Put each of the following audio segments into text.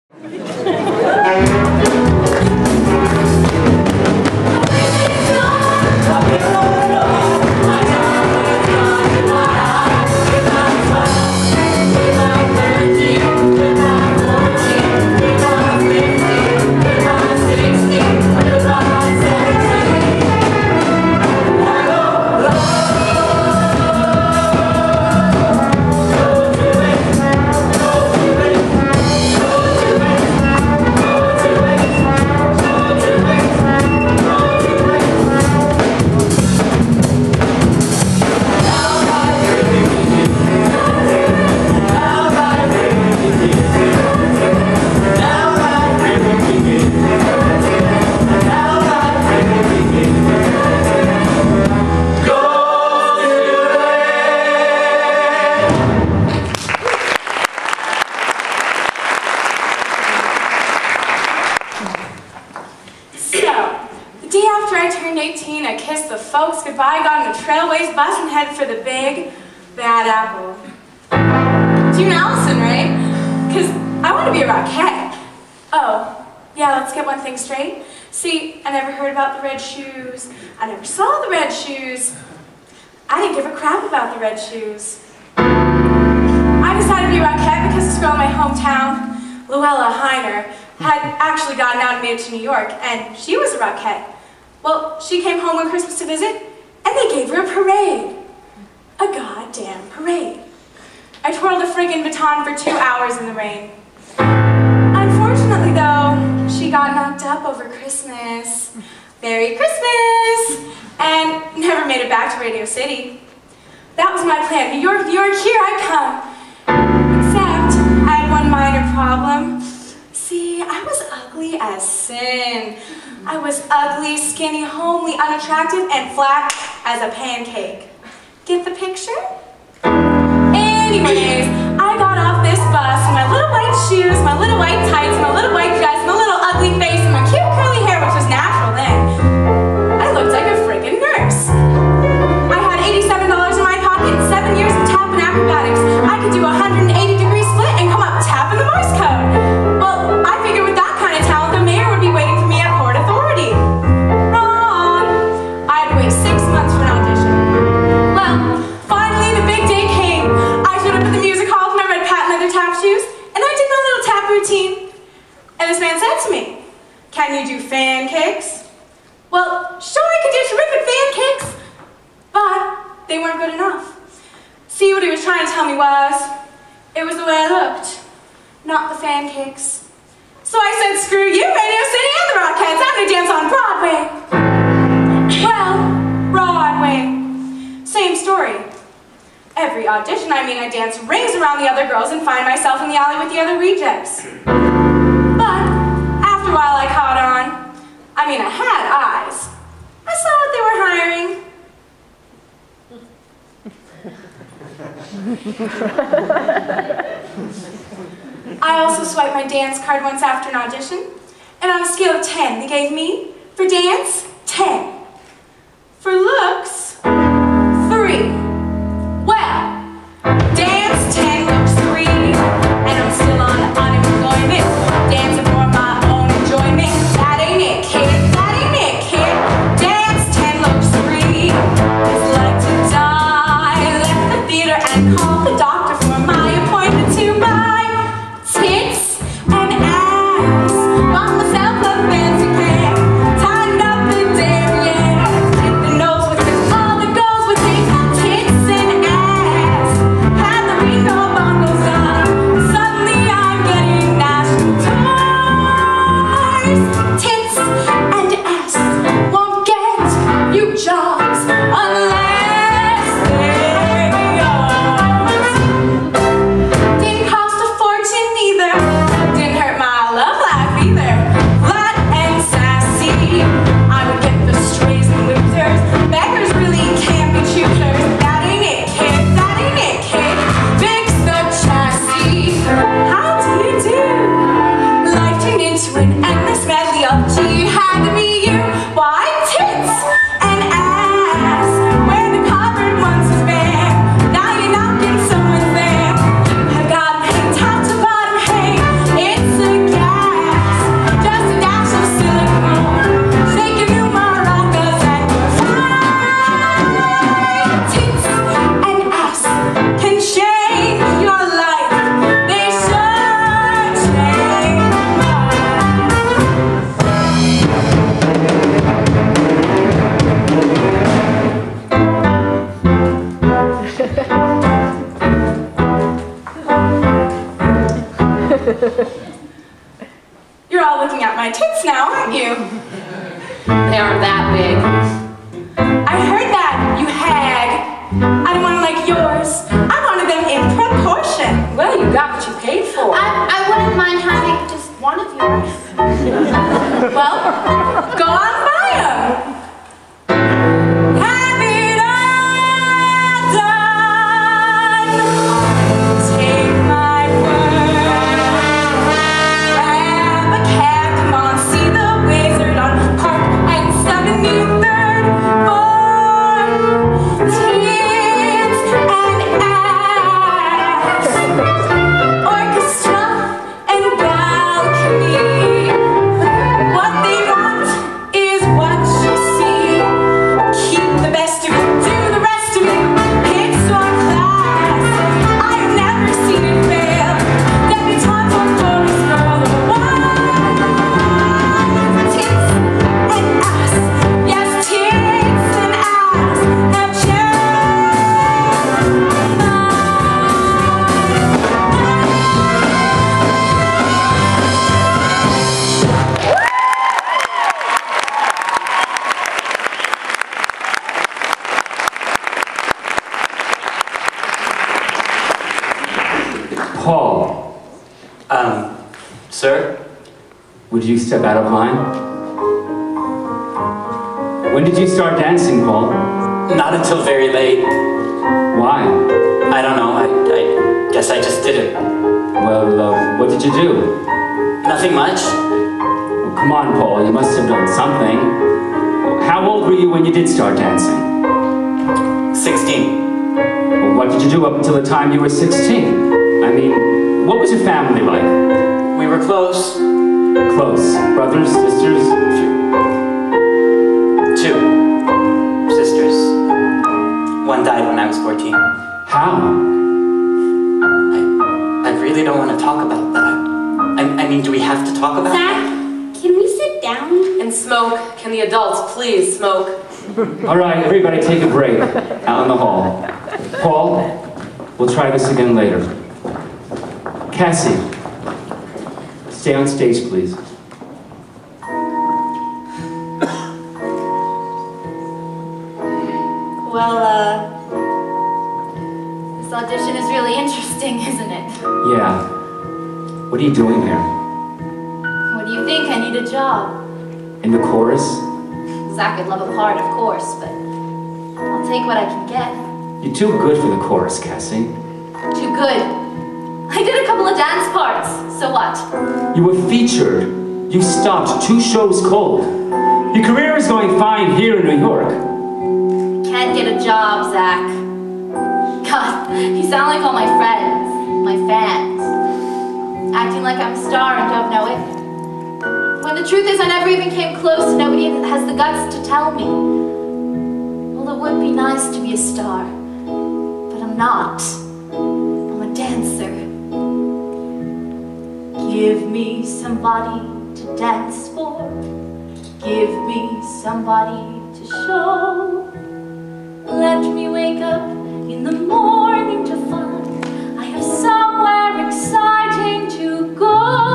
Goodbye, got on a Trailways bus and headed for the big, bad apple. Do you know Allison, right? Because I want to be a Rockette. Oh, yeah, let's get one thing straight. See, I never heard about the red shoes. I never saw the red shoes. I didn't give a crap about the red shoes. I decided to be a Rockette because this girl in my hometown, Luella Heiner, had actually gotten out and made it to New York, and she was a Rockette. Well, she came home on Christmas to visit, and they gave her a parade. A goddamn parade. I twirled a friggin' baton for 2 hours in the rain. Unfortunately, though, she got knocked up over Christmas. Merry Christmas! And never made it back to Radio City. That was my plan. New York, here I come. Except, I had one minor problem. See, I was ugly as sin. I was ugly, skinny, homely, unattractive, and flat as a pancake. Get the picture? Anyways, I got off this bus in my little white shoes, my little white tights, my little white dress, my little ugly face, and my cute curly hair, which was natural then. I looked like a friggin' nurse. I had $87 in my pocket and 7 years of tap and acrobatics. I could do a 180-degree split and come up tapping the Morse code. Well, I figured with that kind of talent, the mayor would be waiting for me at Port Authority. Wrong. I had to wait 6 months for an audition. Well, finally the big day came. I showed up at the music hall with my red patent leather tap shoes, and I did my little tap routine. And this man said to me, "Can you do fan kicks?" Well, sure I could do terrific fan kicks, but they weren't good enough. See, what he was trying to tell me was, it was the way I looked, not the fan kicks. So I said, screw you, Radio City and the Rockettes, I'm gonna dance on Broadway. Well, Broadway. Same story. Every audition, I dance rings around the other girls and find myself in the alley with the other rejects. But after a while I caught on. I had eyes. I saw what they were hiring. I also swiped my dance card once after an audition, and on a scale of 10, they gave me, for dance, 10. For looks, 3. Well, dance 10, looks 3, and I'm still on unemployment, dancing for my own enjoyment. That ain't it, kid. That ain't it, kid. Dance 10, looks 3. It's like to die. Left the theater and called the doctor for my appointment to buy tits and ass. Bought myself a fancy pair, tightened up the derriere. You're all looking at my tits now, aren't you? They aren't that big. I heard that, you hag. I don't want them like yours. I wanted them in proportion. Well, you got what you paid for. I wouldn't mind having just one of yours. Well, go on and buy them. Have it all done. Take my word. Grab a cab, come on, see the wizard on Park and 73rd. For tits and ass. Orchestra and balcony. What they want is what you see. Keep the best of it, do the rest of it. It's your class. I've never seen it fail. Debutante or chorus girl or what? Tits and ass. Yes, tits and ass. Now Paul, Sir? would you step out of line? When did you start dancing, Paul? Not until very late. Why? I don't know, I guess I just did it. Well, what did you do? Nothing much. Oh, come on, Paul, you must have done something. How old were you when you did start dancing? 16. Well, what did you do up until the time you were 16? I mean, what was your family like? We were close. Close. Brothers, sisters? Two sisters. One died when I was 14. How? I really don't want to talk about that. I mean, do we have to talk about Zach, that? can we sit down? And smoke. Can the adults please smoke? All right, everybody take a break out in the hall. Paul, we'll try this again later. Cassie, stay on stage, please. Well, this audition is really interesting, isn't it? Yeah. What are you doing here? What do you think? I need a job. In the chorus? Zach would love a part, of course, but I'll take what I can get. You're too good for the chorus, Cassie. Too good. I did a couple of dance parts, so what? You were featured. You stopped 2 shows cold. Your career is going fine here in New York. Can't get a job, Zach. God, you sound like all my friends, my fans. Acting like I'm a star and don't know it. When the truth is I never even came close, nobody has the guts to tell me. Well, it would be nice to be a star, but I'm not. I'm a dancer. Give me somebody to dance for. Give me somebody to show. Let me wake up in the morning to find I have somewhere exciting to go.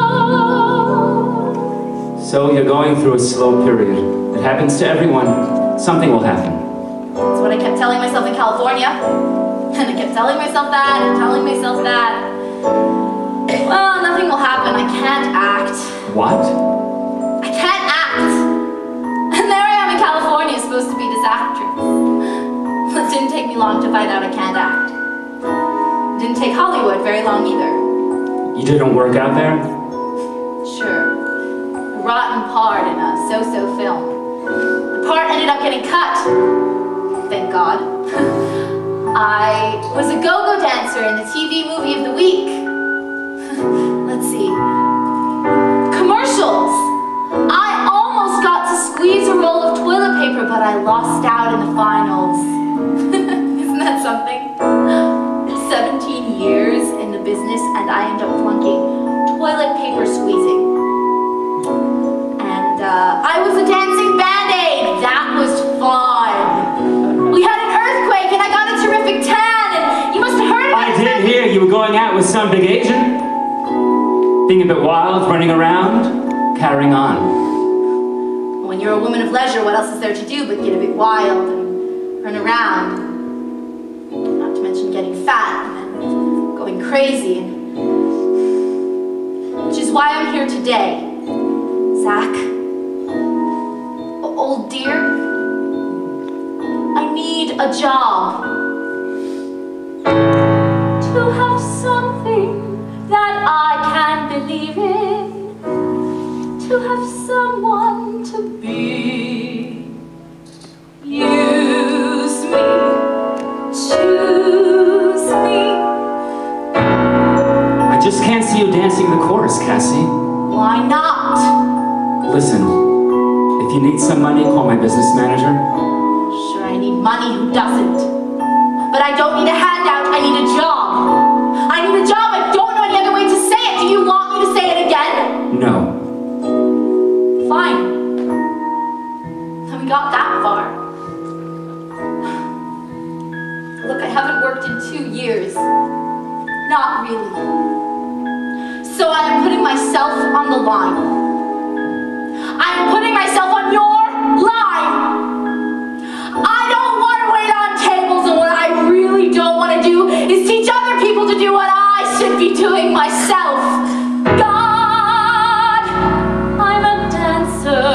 So you're going through a slow period. It happens to everyone. Something will happen. That's what I kept telling myself in California. And I kept telling myself that and telling myself that. Well, nothing will happen. I can't act. What? I can't act. And there I am in California, supposed to be this actress. It didn't take me long to find out I can't act. It didn't take Hollywood very long either. You didn't work out there? Sure. A rotten part in a so-so film. The part ended up getting cut. Thank God. I was a go-go dancer in the TV movie of the week. Let's see. Commercials! I almost got to squeeze a roll of toilet paper, but I lost out in the finals. Isn't that something? 17 years in the business and I end up flunking toilet paper squeezing. And I was a dancing band-aid. That was fun. We had an earthquake and I got a terrific tan and you must have heard about it. I did hear you were going out with some big Being a bit wild, running around, carrying on. When you're a woman of leisure, what else is there to do but get a bit wild and run around? Not to mention getting fat and then going crazy. Which is why I'm here today. Zach, old dear, I need a job. To have something that I can believe in. To have someone to be. Use me, choose me. I just can't see you dancing the chorus, Cassie. Why not? Listen, if you need some money, call my business manager. Sure, I need money, who doesn't? But I don't need a handout, I need a job. I need a job, I don't know any other way to say it. Do you want me to say it again? No. Fine. Then we got that far. Look, I haven't worked in 2 years. Not really. So I am putting myself on the line. I am putting myself on your line. I don't want to wait on tables, and what I really don't want to do is teach other people to do what I should be doing myself. God, I'm a dancer.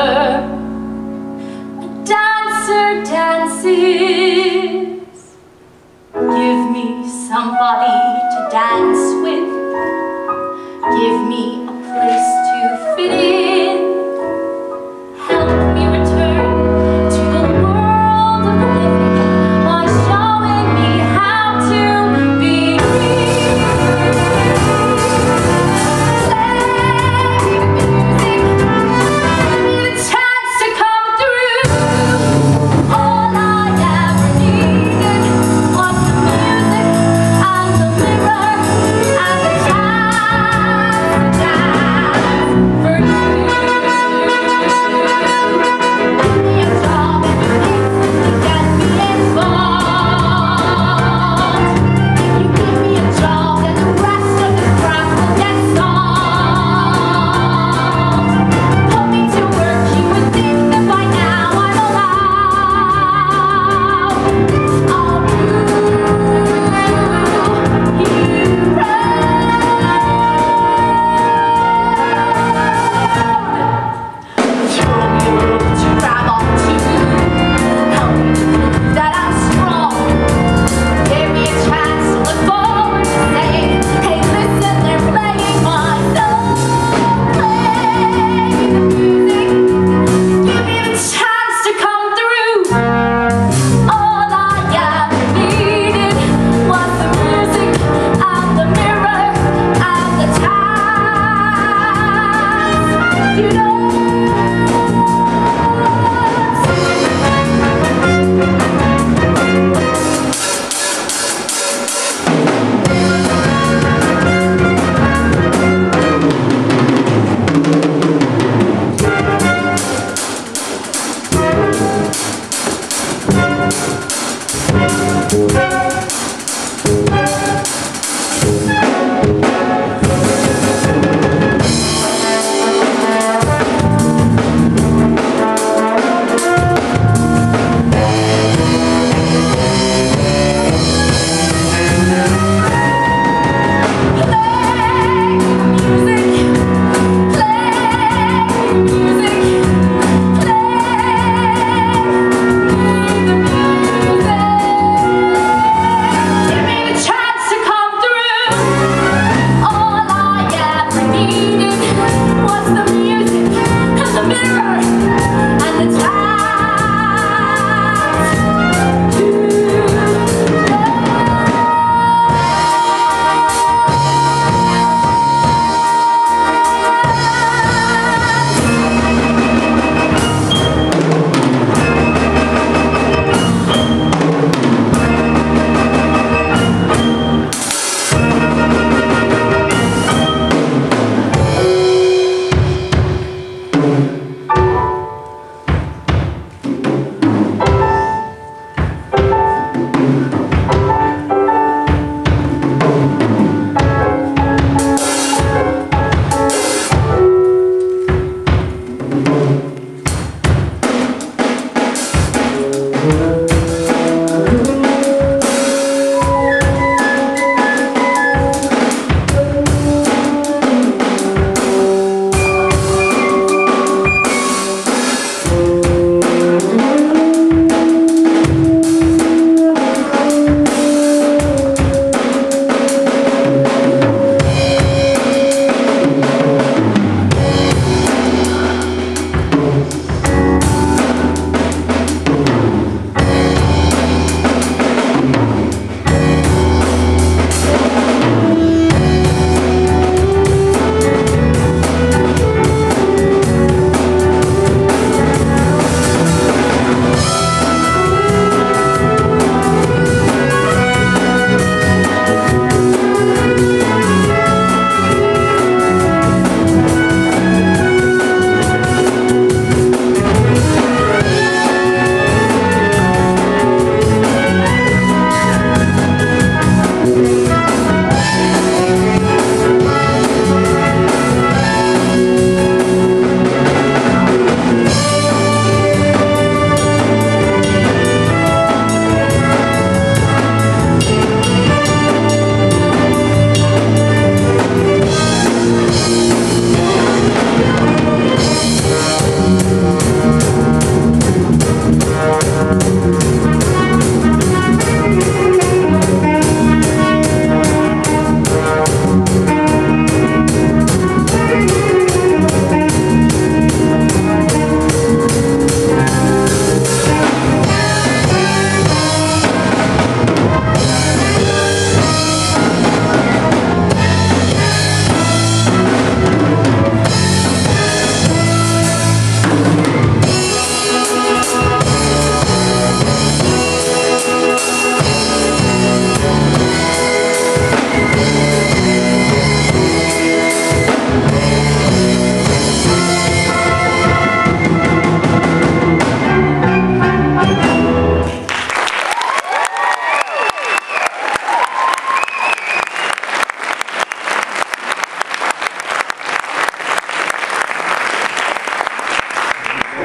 A dancer dances. Give me somebody to dance with. Give me a place to fit in. Help me return to the world of the living by showing me how to be free.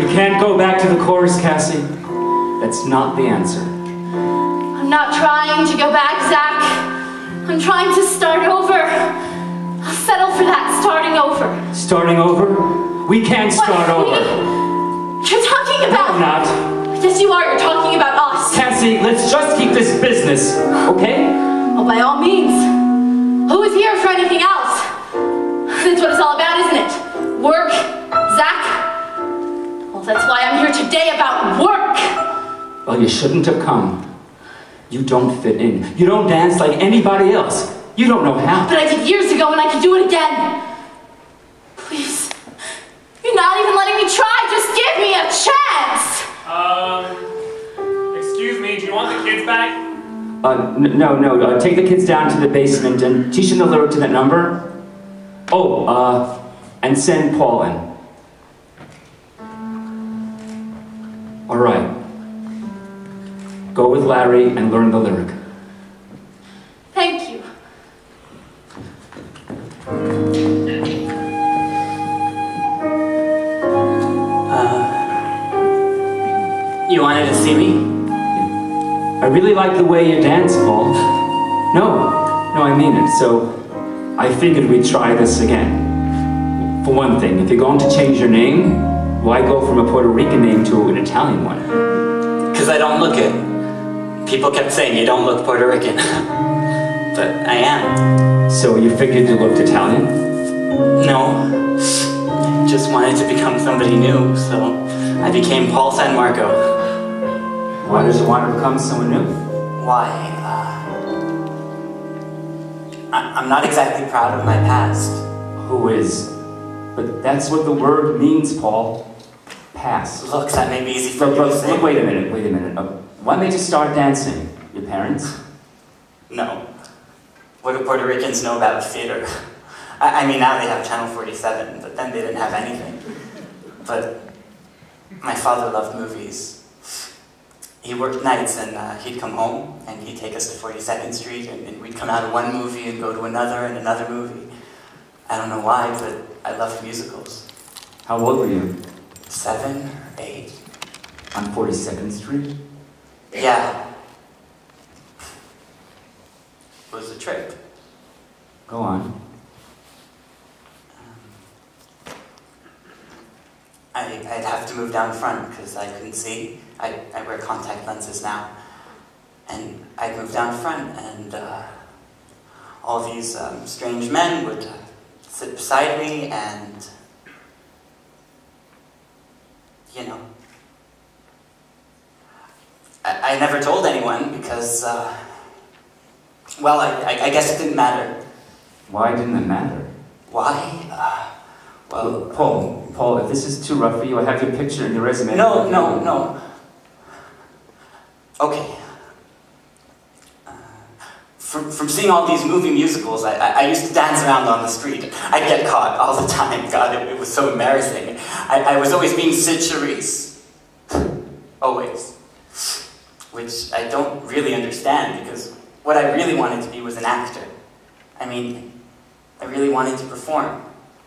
You can't go back to the chorus, Cassie. That's not the answer. I'm not trying to go back, Zach. I'm trying to start over. I'll settle for that, starting over. Starting over? We can't start over. You're talking about... No, I'm not. Yes, you are. You're talking about us. Cassie, let's just keep this business, okay? Well, by all means. Who is here for anything else? That's what it's all about, isn't it? Work, Zach. Well, that's why I'm here today, about work. Well, you shouldn't have come. You don't fit in. You don't dance like anybody else. You don't know how. But I did years ago and I can do it again. Please. You're not even letting me try. Just give me a chance. Excuse me, do you want the kids back? No. Take the kids down to the basement and teach them the lyric to that number. Oh, and send Paul in. All right. Go with Larry and learn the lyric. Thank you. You wanted to see me? I really like the way you dance, Paul. No, I mean it. So, I figured we'd try this again. For one thing, if you're going to change your name, why go from a Puerto Rican name to an Italian one? Because I don't look it. People kept saying you don't look Puerto Rican. But I am. So you figured you looked Italian? No. Just wanted to become somebody new, so I became Paul San Marco. Why does you want to become someone new? Why? I'm not exactly proud of my past. Who is? But that's what the word means, Paul. Past. Look, that may be easy for you to say. Wait a minute. Why made you start dancing? Your parents? No. What do Puerto Ricans know about theater? I mean, now they have Channel 47, but then they didn't have anything. But my father loved movies. He worked nights and he'd come home and he'd take us to 42nd Street and we'd come out of one movie and go to another and another movie. I don't know why, but I loved musicals. How old were you? 7 or 8. On 42nd Street? Yeah. It was a trip. Go on. I'd have to move down front because I couldn't see. I wear contact lenses now. And I'd move down front and all these strange men would sit beside me and, you know, I never told anyone because, well, I guess it didn't matter. Why didn't it matter? Why? Well, Paul, if this is too rough for you, I have your picture in your resume. No. Okay. From seeing all these movie musicals, I used to dance around on the street. I'd get caught all the time. God, it was so embarrassing. I was always being Sid Charisse. Always. Which I don't really understand, because what I really wanted to be was an actor. I mean, I really wanted to perform.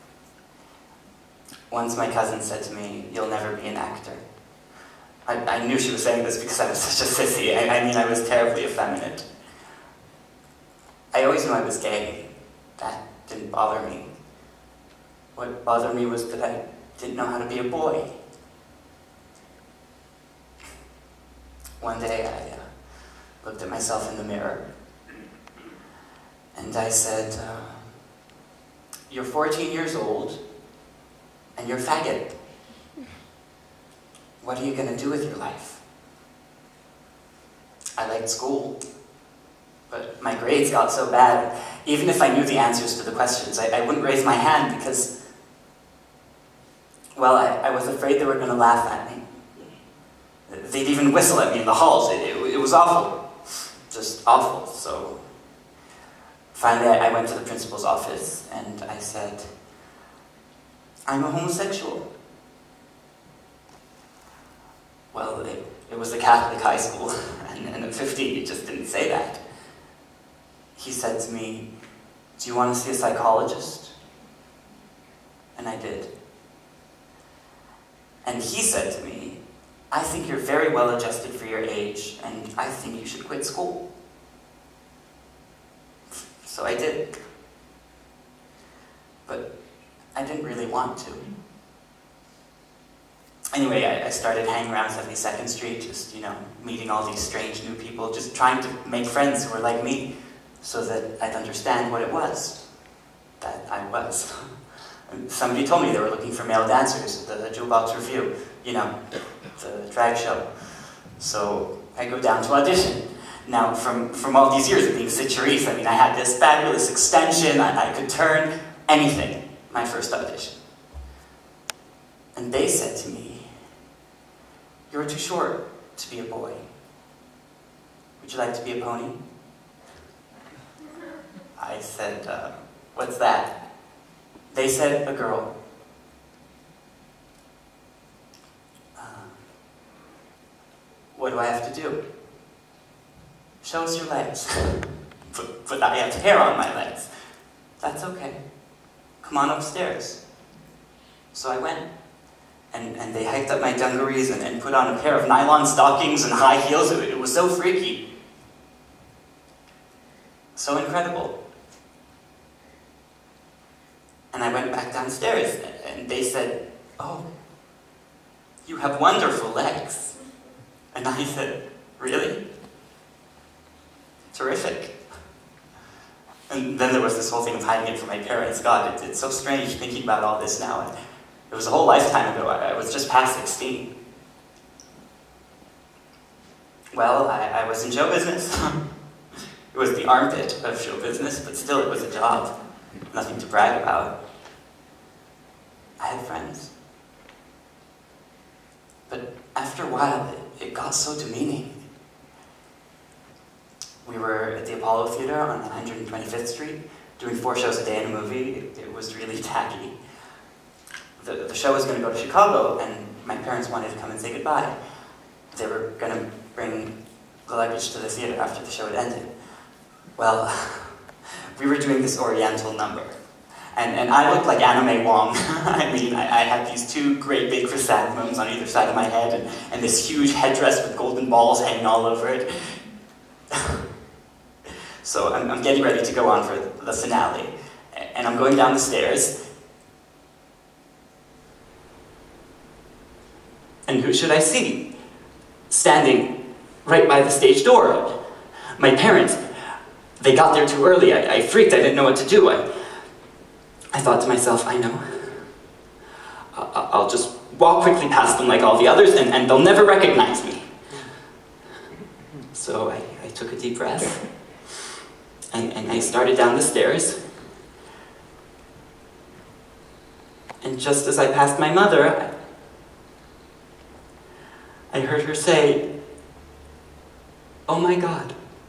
Once my cousin said to me, "You'll never be an actor." I knew she was saying this because I was such a sissy. I mean, I was terribly effeminate. I always knew I was gay. That didn't bother me. What bothered me was that I didn't know how to be a boy. One day I looked at myself in the mirror and I said, "You're 14 years old and you're a faggot. What are you going to do with your life?" I liked school, but my grades got so bad, even if I knew the answers to the questions, I wouldn't raise my hand because, well, I was afraid they were going to laugh at me. They'd even whistle at me in the halls. It was awful. Just awful. So finally I went to the principal's office and I said, "I'm a homosexual." Well, it was a Catholic high school, and at 15 you just didn't say that. He said to me, "Do you want to see a psychologist?" And I did. And he said to me, "I think you're very well adjusted for your age, and I think you should quit school." So I did. But I didn't really want to. Anyway, I started hanging around 72nd Street, just, meeting all these strange new people, just trying to make friends who were like me, so that I'd understand what it was that I was. And somebody told me they were looking for male dancers at the Jukebox Review, the drag show. So I go down to audition. Now, from all these years of being Cicerese, I had this fabulous extension, I could turn anything, my first audition. And they said to me, "You're too short to be a boy. Would you like to be a pony?" I said, "What's that?" They said, "A girl." What do I have to do? "Show us your legs." But I have hair on my legs. "That's okay. Come on upstairs." So I went. And they hiked up my dungarees and put on a pair of nylon stockings and high heels. It was so freaky. So incredible. And I went back downstairs, and they said, "Oh, you have wonderful legs." And I said, "Really? Terrific." And then there was this whole thing of hiding it from my parents. God, it's so strange thinking about all this now. It was a whole lifetime ago. I was just past 16. Well, I was in show business. It was the armpit of show business, but still it was a job. Nothing to brag about. I had friends. But after a while, it got so demeaning. We were at the Apollo Theater on 125th Street, doing 4 shows a day in a movie. It was really tacky. The show was going to go to Chicago, and my parents wanted to come and say goodbye. They were going to bring the luggage to the theater after the show had ended. Well, we were doing this Oriental number, and I looked like Anime Wong. I had these 2 great big chrysanthemums on either side of my head, and this huge headdress with golden balls hanging all over it. So I'm getting ready to go on for the finale, and I'm going down the stairs. And who should I see? Standing right by the stage door. My parents. They got there too early. I freaked. I didn't know what to do. I thought to myself, I know. I'll just walk quickly past them like all the others, and they'll never recognize me. So I took a deep breath, and I started down the stairs. And just as I passed my mother, I heard her say, "Oh my God."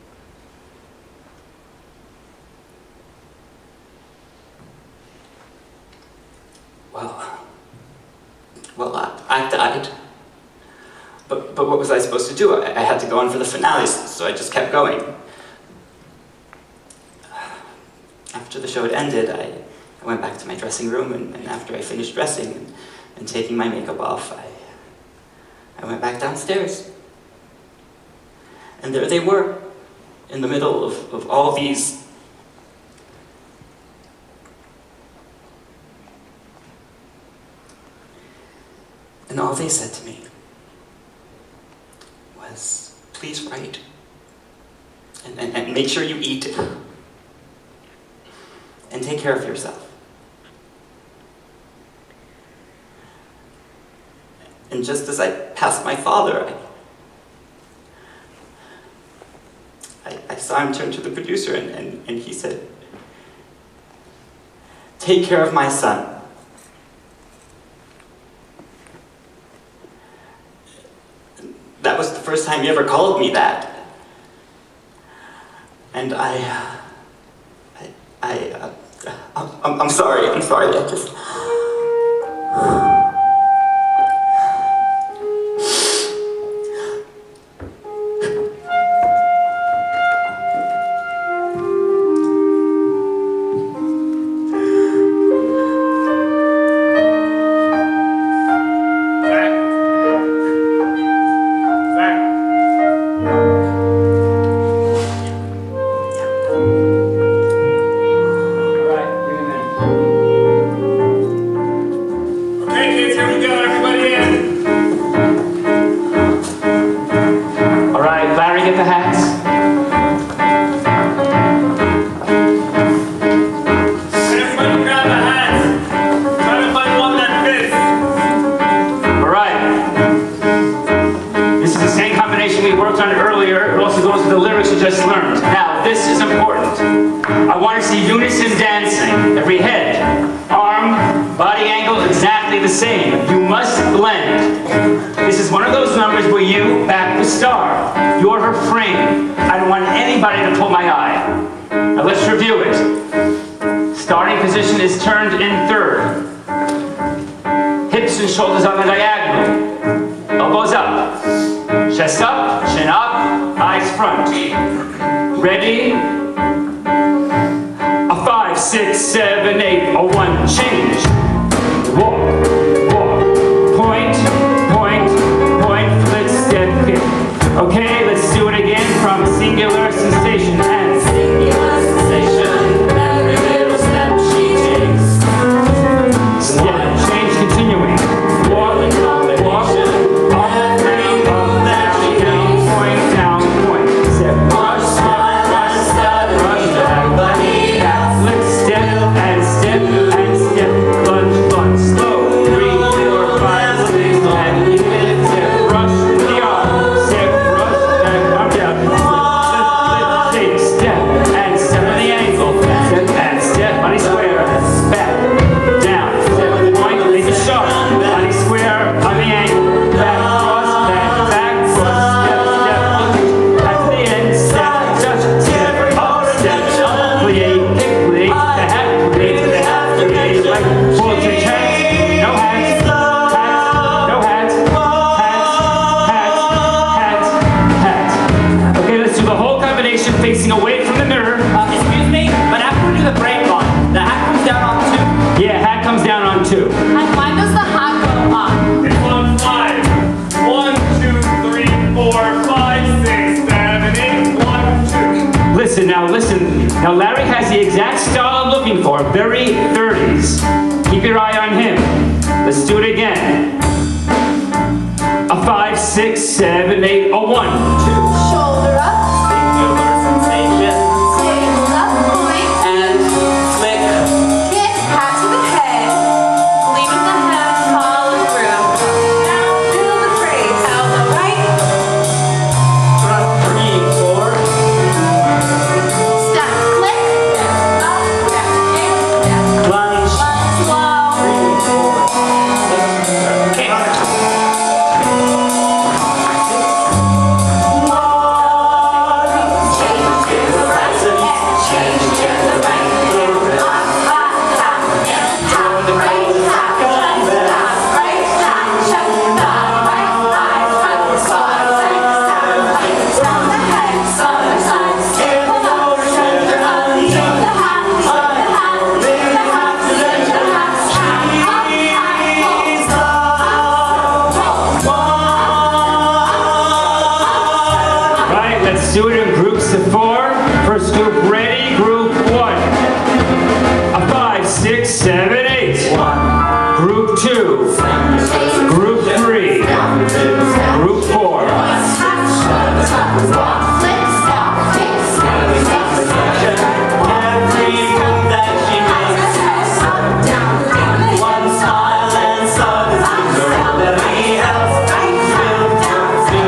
Well, I died. But what was I supposed to do? I had to go on for the finale, so I just kept going. After the show had ended, I went back to my dressing room, and after I finished dressing and taking my makeup off, I went back downstairs. And there they were, in the middle of all these and all they said to me was, "Please write. And make sure you eat. And take care of yourself." And just as I passed my father, I saw him turn to the producer, and he said, "Take care of my son." That was the first time he ever called me that. And I'm sorry, I just... Zach, Body angle exactly the same. You must blend. This is one of those numbers where you back the star. You're her frame. I don't want anybody to pull my eye. Now let's review it. Starting position is turned in third. Hips and shoulders on the diagonal. Elbows up. Chest up, chin up, eyes front. Ready? A 5, 6, 7, 8, a 1, change. Walk, walk, point, point, point, flip, step, hip. Okay, let's do it again from singular sensation and singular sensation. Every little step she takes. Step, change, continuing. Walk, walk, up, down, point, down, point. Step, rush, step, rush, step, rush, back, flip, step, and step, and step, lunge, lunge, slow. 3, 4, 5, 6, and flip, step, rush, the arm, step, rush, back, arm down, flip, flip, flip, take, step, and step on the ankle, step, and step, body square, back, down, step, point, make it sharp, body square, on the ankle, back, cross, back, cross, step, step, back to the end, step, touch, step, up, step, plie, kick, plie, the hat, plie, the hat, plie, like, pull to your chest, no hands, no hands, hat. Okay, let's do the whole combination facing away from the mirror. Excuse me, but after we do the break on, the hat comes down on 2. Yeah, hat comes down on 2. And why does the hat go up? It's on 5. 1, 2, 3, 4, 5, 6, 7, 8, 1, 2. Listen. Now Larry has the exact style I'm looking for, very 30s. Keep your eye on him. Let's do it again. A 5, 6, 7, 8, a 1, 2. Shoulder up, Singular sensation. tail up, point, And flick. kick, hat to the head, leaving the head follow through. Now feel the phrase. Elbow right, Front 3, 4. Step, click, up, step, in, step. Lunge. slow, 3, 4, 6. Kick. Right, let's do it in groups of 4. First group ready, group 1. A 5, 6, 7, 8. 1. Group 2. Group 3. Group 4. Every move that she makes. One smile and sudden everybody else will do.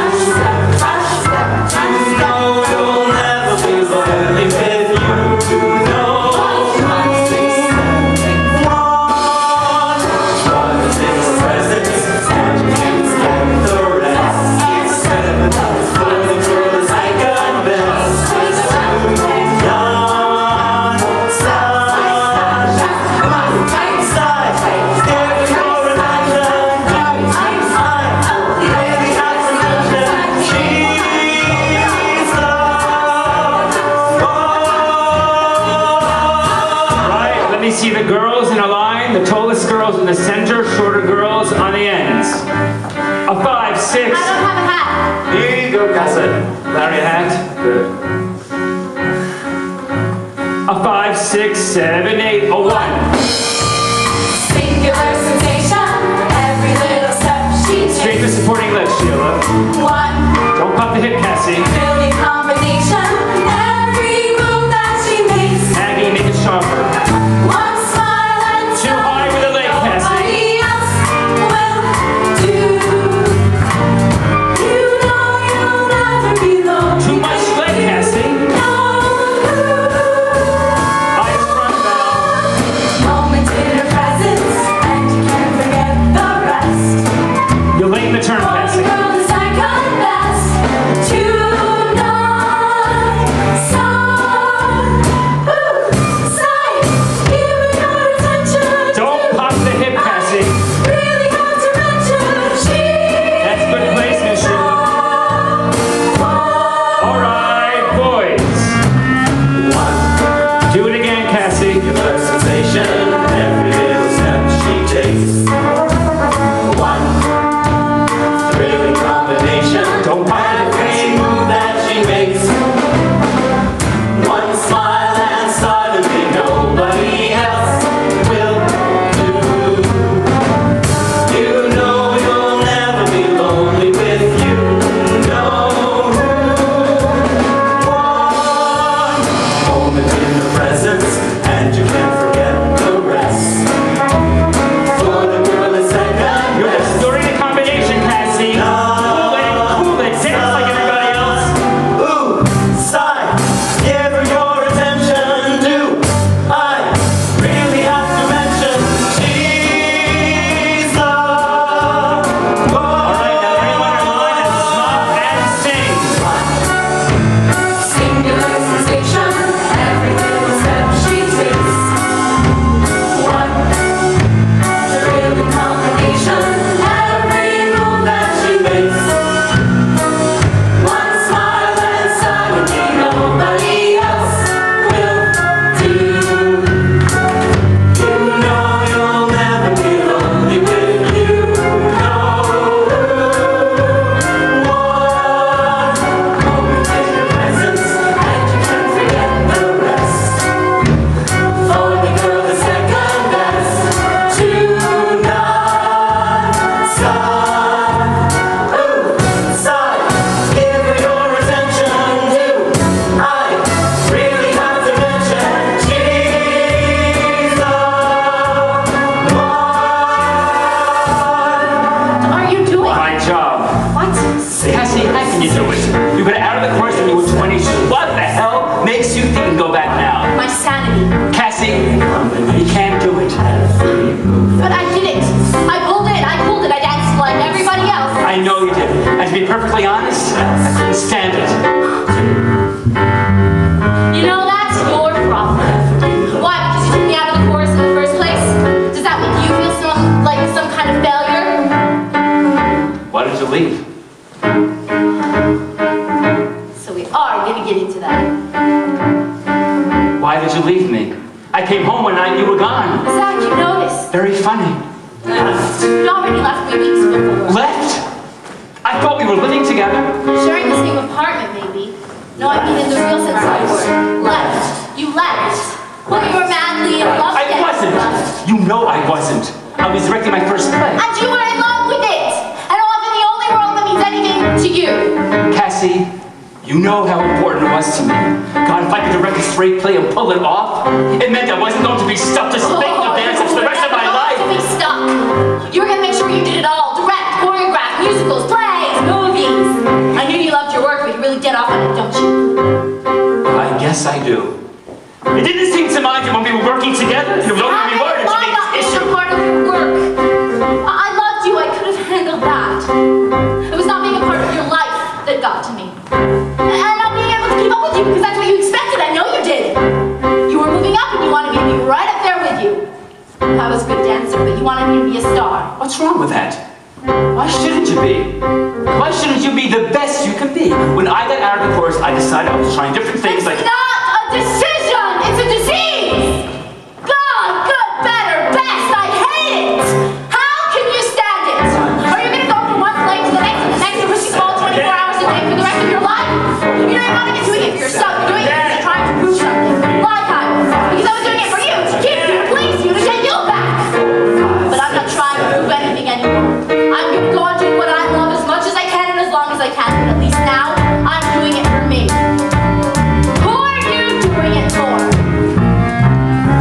No, you'll never be lonely with you. No. 1, 6, presents and you get the rest. 7 for the girls like a bell. Right, let me see the girls in a line. The tallest girls in the center, shorter girls on the ends. A 5, 6. I don't have a hat. Here you go, Casa. Larry hat. Good. A 5, 6, 7, 8, a 1. Singular sensation, every little step she Straight the takes. supporting legs, Sheila. 1, Don't pop the hip, Cassie. building combination, every move that she makes. Maggie, make it sharper. 1 smile and Too high with the leg, Cassie. nobody else will do. You know you'll never be lonely. Too much leg, Cassie. No. Eyes front bow. Moment takes. One thrilling combination. Don't Every move that she makes. One smile and suddenly nobody else will do. You know you'll never be lonely with you. No. One moment in the presence and you can't forget the rest. For the girl is second best. You're in a combination, Cassie. Cool it, dance like everybody else. Ooh, sigh, give her your attention. Do I really have to mention she's the one? All right, now everyone in line and smile and sing. Singular sensation, every little step she takes. One thrilling combination, every move that she makes. One smile and suddenly nobody else will do. You know you'll never be lonely with you. No. One moment in your presence and you can't forget the rest. For the girl is second best to none. Sigh, ooh, sigh, give her your attention. Do I really have to mention she's the one? What are you doing? My job. What? Cassie, how can you do it? You got out of the course when you were 20. What the hell makes you think you can go back now? My sanity. Cassie, you can't do it. But I did it. I pulled it. I danced like everybody else. I know you did. And to be perfectly honest, I couldn't stand it. You know, that's your problem. Why? Because you took me out of the chorus in the first place? Does that make you feel like some kind of failure? Why did you leave? So we are gonna get into that. Why did you leave me? I came home one night and you were gone. Zach, you noticed. Very funny. You already left me weeks before. Left? I thought we were living together. Sharing the same apartment, maybe. No, I mean in the real sense of the word. Left. You left. Well, you were madly in love I again. wasn't. Left. You know I wasn't. I was directing my first play. And you were in love with it. And often the only role that means anything to you. Cassie, you know how important it was to me. God, if I could direct a straight play and pull it off, it meant I wasn't going to be stuck just thinking of dancing for the rest of my life. To be stuck. You were gonna make sure you did it all. Direct, choreograph, musicals, plays, movies. I knew you loved your work, but you really get off on it, don't you? I guess I do. It didn't seem to mind you when we were working together. You wrote me word and she made this issue. Part of your work. I loved you. I could have handled that. It was not being a part of your life that got to me. And not being able to keep up with you because that's what you expected. I know you did. You were moving up and you wanted me to be right up there with you. I was a good dancer, but you wanted me to be a star. What's wrong with that? Why shouldn't you be? Why shouldn't you be the best you can be? When I got out of the course, I decided I was trying different things like... It's not a decision! It's a disease! God, good, better, best, I hate it! How can you stand it? Are you gonna go from one play to the next and the next and risk all 24 hours a day for the rest of your life? You're not even doing it for yourself, you're doing it because you're trying to prove something. Like I was. Because I was doing it for you, to keep you, to please you, to get you back. But I'm not trying to prove anything anymore. I'm gonna go on doing what I love as much as I can and as long as I can, but at least now, I'm doing it for me. Who are you doing it for?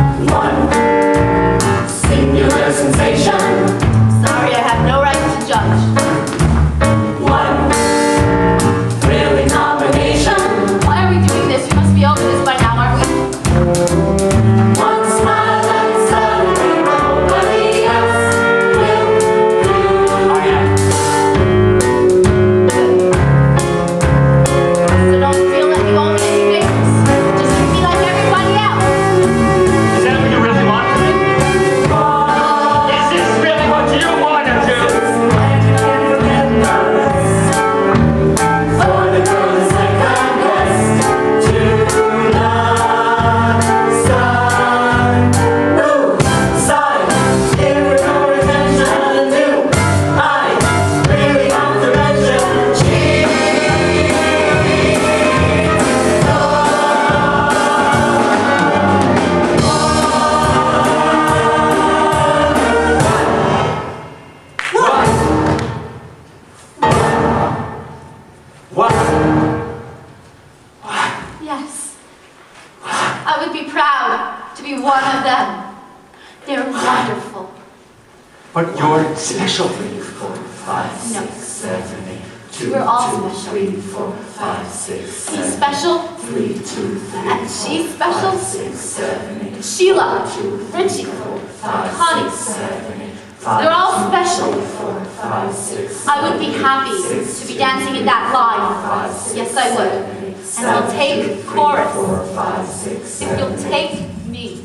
But you're special. 3, 4, 5, 6, 7, 8. 2, We're all 2, special. 3, 4, 5, 6, 7. He's special. 3, 2, 3, And she's special. 5, 6, 7, 8. Sheila, 2, Richie, 5, Connie. 6, 7, 8. They're all special. 4, 5, 6, I would be happy to be dancing in that line. Yes, I would. And I'll take chorus 4, 5, 6, if you'll take me.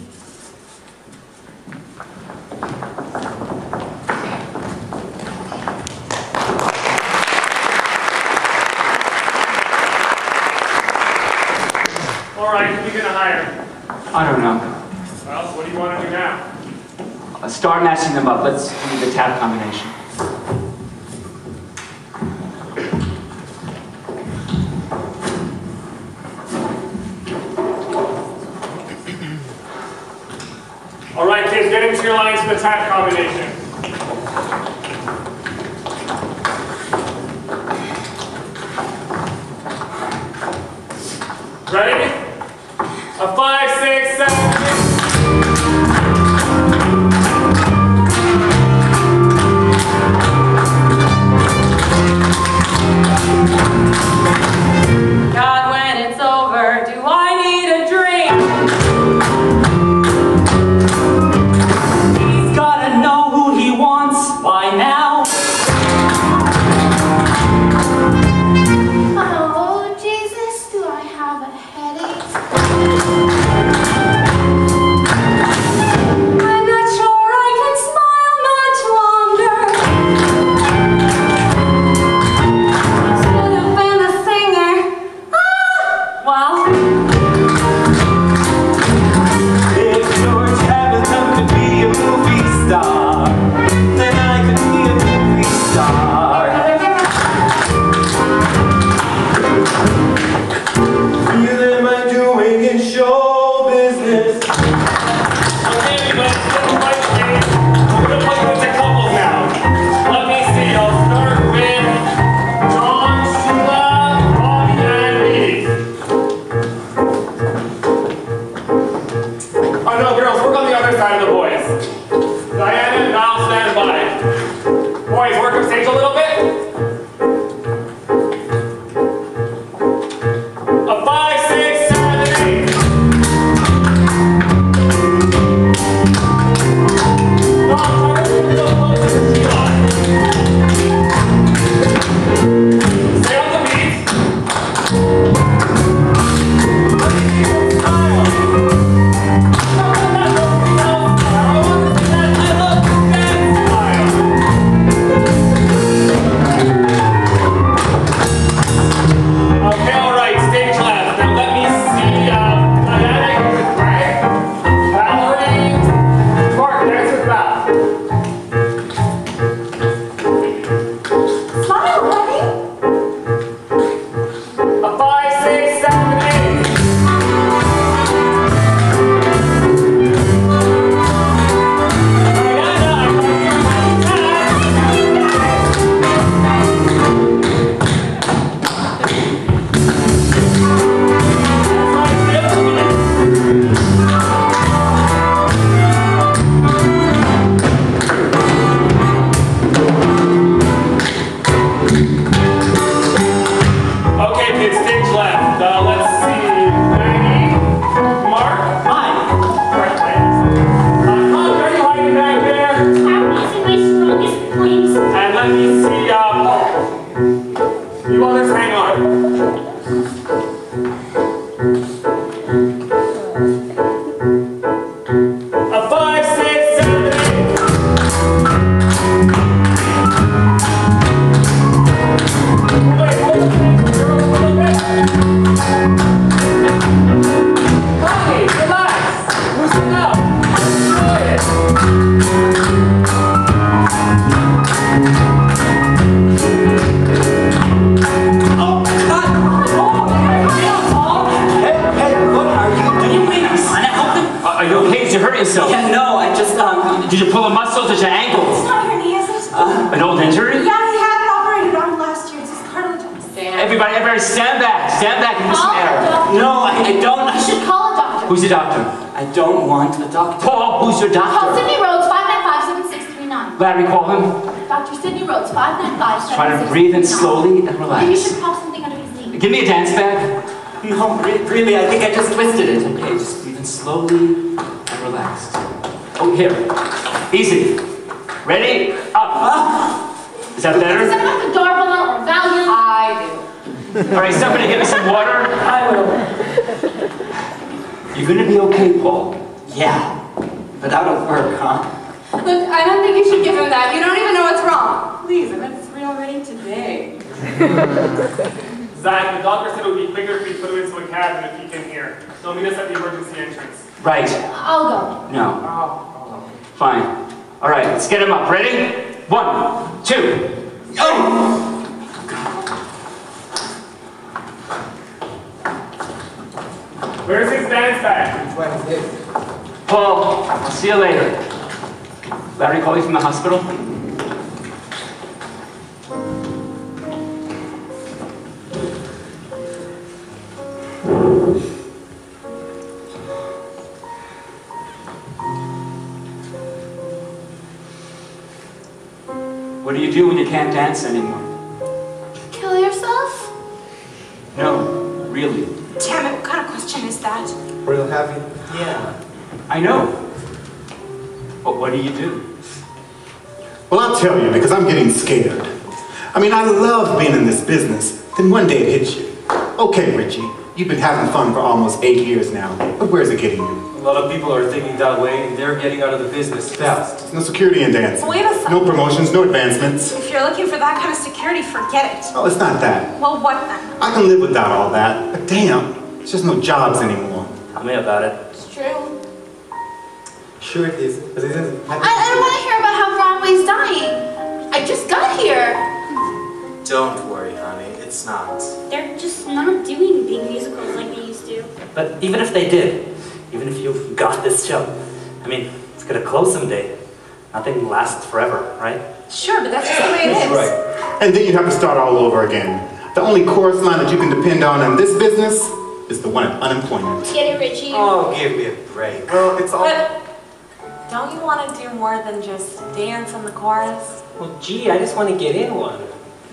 All right, who are you gonna hire? I don't know. Well, what do you want to do now? Start matching them up. Let's do the tap combination. All right, kids, get into your lines for the tap combination. Ready? A 5, 6, 7, 8. God, when it's over, do I need a drink? He's gotta know who he wants by now. Oh, Jesus, do I have a headache? I'm not sure I can smile much longer. Should have been a singer. Well, If George Hamilton could be a movie star, then I could be a movie star. Feel am I doing in show business? Okay, everybody, step right in. We're gonna play with the couples now. Let me see. I'll start with John, Sheila, Bobby, and me. Oh no, girls, work on the other side of the boys. Diana and Val, stand by. Boys, work up stage a little bit. A 5, 6, 7, 8. No, I'm trying to get a little closer to Sheila. Stay on the beat. Okay, all right, stage left. Now let me see, Diana, you're with Greg. Valerie, Mark, dance with Val. Smile, honey. A 5, 6, 7, 8. Diana, I'm going to Okay, kids, stage left. Let's see. Maggie, Mark. Hi. Right, Connor, are you hiding back there? I'm using my strongest points. And let me see, Paul. You others hang on. A 5, 6, 7, 8. Wait, hold on. Girls, a little bit. Connie, relax. Loosen up. Enjoy it. Oh, cut! Hey, what are you doing? I'm trying to help him. Are you okay? Did you hurt yourself? Yeah, no, I just, Did you pull a muscle? Did your ankle? It's not your knee, is it? An old injury? Yeah, he had it operated on last year. It's his cartilage. Everybody, stand back. Stand back and do some Call a air. doctor. no, I don't. You should call a doctor. Who's your doctor? I don't want a doctor. Paul, who's your Call doctor? Sydney Rhodes, 595-7639. Larry, call him. Dr. Sidney Rhodes, 595. Try to breathe in slowly and relax. Maybe you should pop something under his knee. Give me a dance bag. No, really, I think I just twisted it. Okay, just breathe in slowly and relaxed. Oh, here. Easy. Ready? Up. Is that better? Does anyone have a Darbalin or Valium? I do. All right, somebody get me some water. I will. You're gonna be okay, Paul. Yeah, but out of work, huh? Look, I don't think you should give him that. You don't even know what's wrong. Please, I bet it's real already today. Zach, the doctor said it would be quicker if we put him into a cab than if he came here. So meet us at the emergency entrance. Right. I'll go. No. Fine. All right, let's get him up. Ready? 1, 2. Oh! Where's his dance bag? Paul, I'll see you later. Larry call you from the hospital? What do you do when you can't dance anymore? Kill yourself? No, really. Damn it, what kind of question is that? Real happy? Yeah. I know. But what do you do? Well, I'll tell you, because I'm getting scared. I mean, I love being in this business. Then one day it hits you. Okay, Richie, you've been having fun for almost 8 years now, but where's it getting you? A lot of people are thinking that way, and they're getting out of the business fast. There's no security in dancing. Wait a second. No promotions, no advancements. If you're looking for that kind of security, forget it. Oh, it's not that. Well, what then? I can live without all that, but damn, there's just no jobs anymore. Tell me about it. It's true. Sure it is, but it isn't. I don't want to hear about how Broadway's dying. I just got here. Don't worry, honey, it's not. They're just not doing big musicals like they used to. But even if they did, even if you've got this show, I mean, it's gonna close someday. Nothing lasts forever, right? Sure, but that's just the way it is. Right. And then you have to start all over again. The only chorus line that you can depend on in this business is the one of unemployment. Get it, Richie? Oh, give me a break. Well, it's all... But don't you want to do more than just dance in the chorus? Well, gee, I just want to get in one.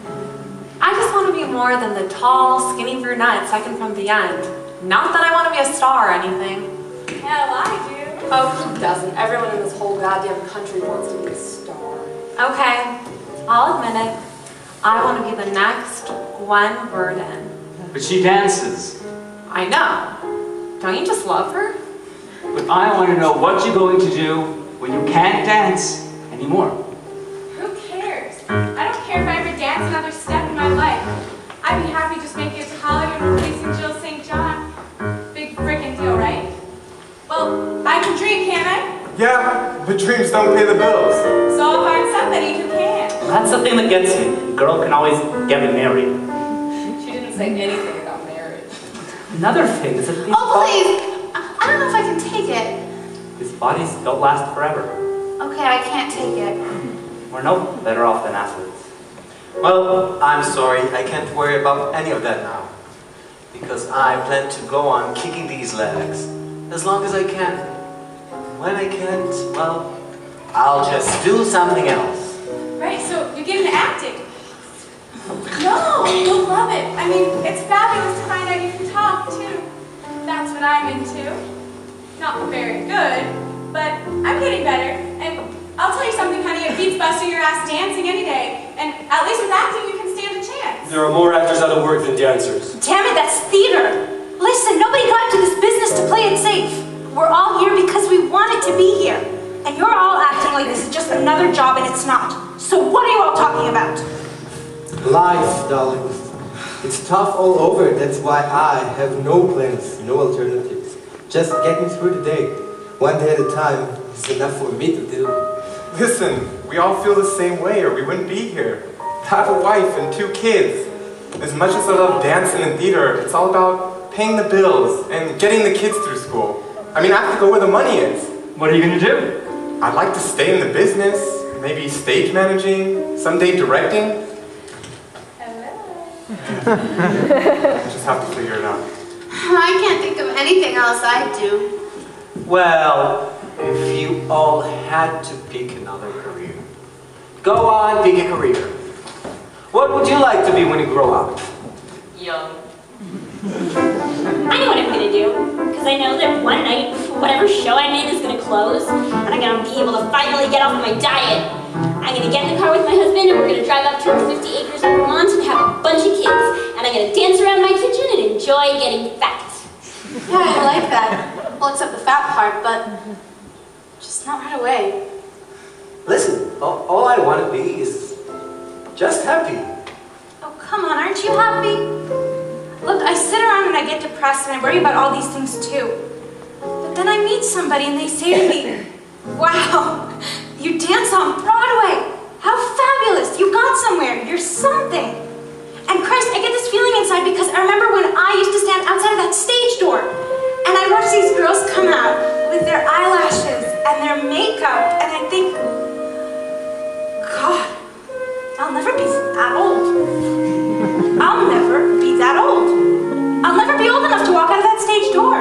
I just want to be more than the tall, skinny brunette second from the end. Not that I want to be a star or anything. Hell, I do. Oh, who doesn't? Everyone in this whole goddamn country wants to be a star. Okay, I'll admit it. I want to be the next Gwen Verdon. But she dances. I know. Don't you just love her? But I want to know what you're going to do when you can't dance anymore. Who cares? I don't care if I ever dance another step in my life. I'd be happy just making it to Hollywood and replacing Jill St. John. Big frickin' deal, right? Well, I can dream, can't I? Yeah, but dreams don't pay the bills. So I'll find somebody who can. That's the thing that gets me. A girl can always get married. She didn't say anything about marriage. Another thing is that these, Oh, please! I don't know if I can take it. these bodies don't last forever. Okay, I can't take it. We're no better off than athletes. Well, I'm sorry, I can't worry about any of that now. Because I plan to go on kicking these legs as long as I can. When I can't, well, I'll just do something else. Right, so you get into acting. No, you'll love it. I mean, it's fabulous to find out you can talk, too. That's what I'm into. Not very good, but I'm getting better. And I'll tell you something, honey, it beats busting your ass dancing any day. And at least with acting, you can stand a chance. There are more actors out of work than dancers. Damn it, that's theater. Listen, nobody got into this business to play it safe. We're all here because we wanted to be here. And you're all acting like this is just another job and it's not. So what are you all talking about? Life, darlings. It's tough all over. That's why I have no plans, no alternatives. Just getting through the day. One day at a time is enough for me to do. Listen, we all feel the same way or we wouldn't be here. I have a wife and 2 kids. As much as I love dancing and theater, it's all about paying the bills and getting the kids through school. I mean, I have to go where the money is. What are you going to do? I'd like to stay in the business, maybe stage managing, someday directing. I just have to figure it out. I can't think of anything else I'd do. Well, if you all had to pick another career, Go on, pick a career. What would you like to be when you grow up? Young. I know what I'm gonna do, because I know that one night, whatever show I'm in is gonna close, and I'm gonna be able to finally get off my diet. I'm gonna get in the car with my husband, and we're gonna drive up to our 50 acres in Vermont and have a bunch of kids, and I'm gonna dance around my kitchen and enjoy getting fat. Yeah, I like that. Well, except the fat part, but just not right away. Listen, all I want to be is just happy. Oh, come on, aren't you happy? Look, I sit around and I get depressed and I worry about all these things too. But then I meet somebody and they say to me, wow, you dance on Broadway. How fabulous. You got somewhere. You're something. And Christ, I get this feeling inside because I remember when I used to stand outside of that stage door and I'd watch these girls come out with their eyelashes and their makeup and I think, God, I'll never be that old. I'll never be that old. I'll never be old enough to walk out of that stage door.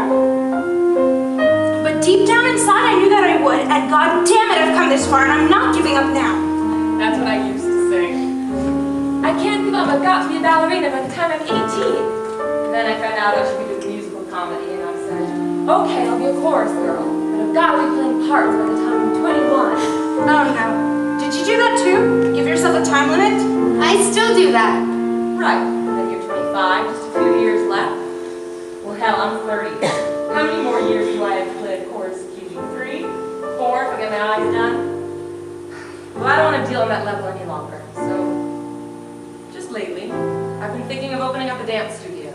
But deep down inside, I knew that I would, and God damn it, I've come this far, and I'm not giving up now. That's what I used to sing. I can't give up. I've got to be a ballerina by the time I'm 18. And then I found out I should be doing musical comedy, and I said, okay, I'll be a chorus girl, but I've got to be playing parts by the time I'm 21. Oh no. Did you do that too? Give yourself a time limit? I still do that. Right. Then you're 25, just a few years left. Well, hell, I'm 30. How many more years do I have to play a chorus key? 3? 4 if I get my eyes done? Well, I don't want to deal on that level any longer. So, just lately, I've been thinking of opening up a dance studio.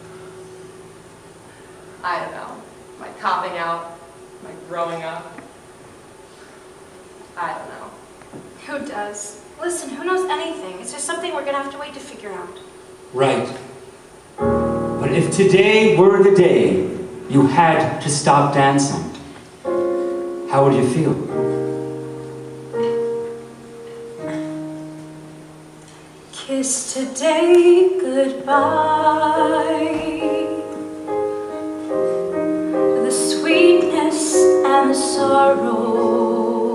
I don't know. Am I copping out? Am I growing up? I don't know. Who does? Listen, who knows anything? It's just something we're gonna have to wait to figure out. Right. But if today were the day you had to stop dancing, how would you feel? Kiss today goodbye. The sweetness and the sorrow.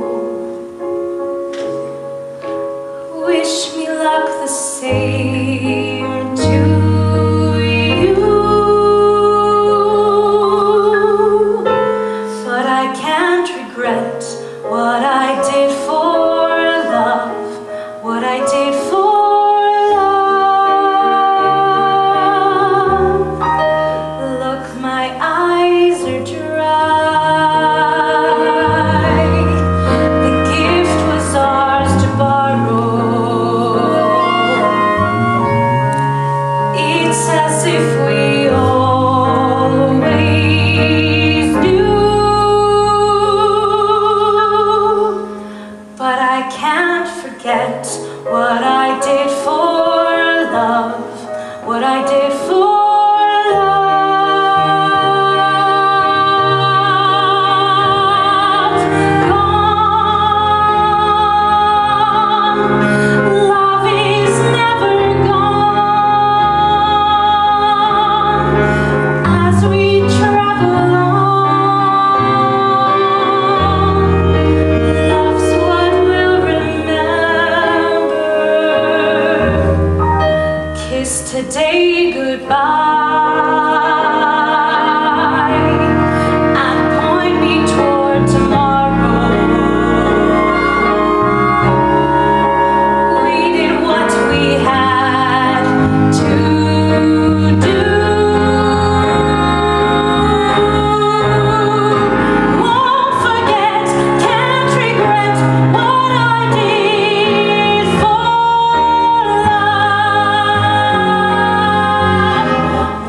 Wish me luck the same to you. But I can't regret what I did for love, what I did for love. Look, my eyes are dry. The gift was ours to borrow. It's as if we always do. But I can't forget what I did for love, what I did for love. Gone. Love is never gone. As we travel on, love's what we'll remember. Kiss today goodbye and point me toward tomorrow. We did what we had to do. Won't forget, can't regret what I did for love.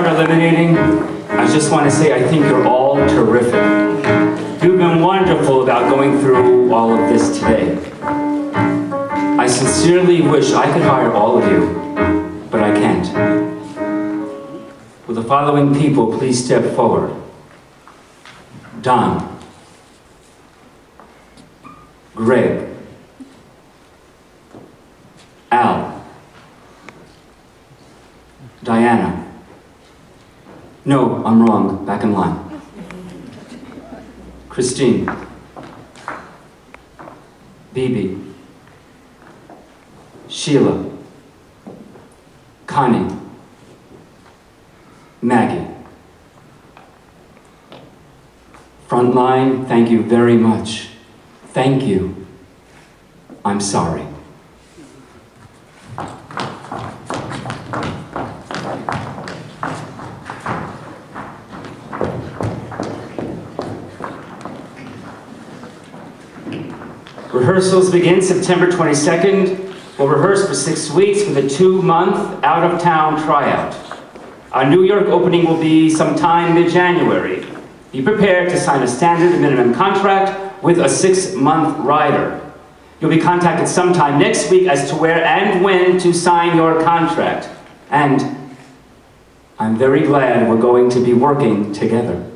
start eliminating, I just want to say I think you're all terrific. You've been wonderful about going through all of this today. I sincerely wish I could hire all of you, but I can't. Will the following people please step forward? Don, Greg, Al, Diana. No, I'm wrong. Back in line. Christine, Bibi, Sheila, Connie, Maggie. Front line, thank you very much. Thank you. I'm sorry. Rehearsals begin September 22nd. We'll rehearse for 6 weeks with a 2-month out-of-town tryout. Our New York opening will be sometime mid-January. Be prepared to sign a standard minimum contract with a 6-month rider. You'll be contacted sometime next week as to where and when to sign your contract. And I'm very glad we're going to be working together.